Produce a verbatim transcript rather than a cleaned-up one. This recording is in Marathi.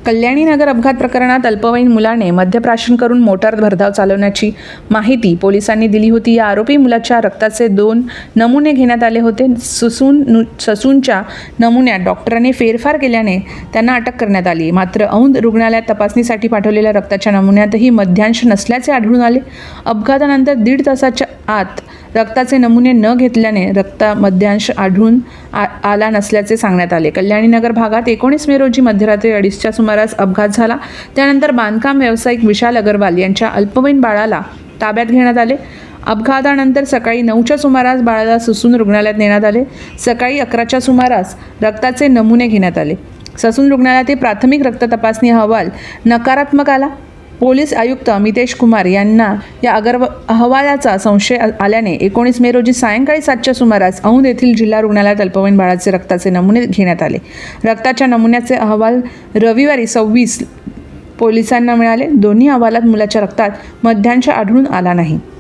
कल्याणीनगर अपघात प्रकरणात अल्पवयीन मुलाने मद्यप्राशन करून मोटार भरधाव चालवण्याची माहिती पोलिसांनी दिली होती। या आरोपी मुलाच्या रक्ताचे दोन नमुने घेण्यात आले होते। ससून ससूनच्या नमुन्यात डॉक्टरांनी फेरफार केल्याने त्यांना अटक करण्यात आली। मात्र औंध रुग्णालयात तपासणीसाठी पाठवलेल्या रक्ताच्या नमुन्यातही मद्यांश नसल्याचे आढळून आले। अपघातानंतर दीड तासाच्या आत रक्ताचे नमुने न घेतल्याने रक्त मद्यांश आढळून आला नसल्याचे सांगण्यात आले। कल्याणीनगर भागात एकोणीस मे रोजी मध्यरात्री अडीचच्या सुमारास अपघात झाला। त्यानंतर बांधकाम व्यावसायिक विशाल अग्रवाल यांच्या अल्पवयीन बाळाला ताब्यात घेण्यात आले। अपघातानंतर सकाळी नऊच्या सुमारास बाळाला ससून रुग्णालयात नेण्यात आले। सकाळी अकराच्या सुमारास रक्ताचे नमुने घेण्यात आले। ससून रुग्णालयातील प्राथमिक रक्त तपासणी अहवाल नकारात्मक आला। पोलीस आयुक्त अमितेश कुमार यांना या अगर अहवालाचा संशय आल्याने एकोणीस मे रोजी सायंकाळी सातच्या सुमारास औंध येथील जिल्हा रुग्णालयात अल्पवयीन बाळाचे रक्ताचे नमुने घेण्यात आले। रक्ताच्या नमुन्याचे अहवाल रविवारी सव्वीस पोलिसांना मिळाले। दोन्ही अहवालात मुलाच्या रक्तात मद्यांश आढळून आला नाही।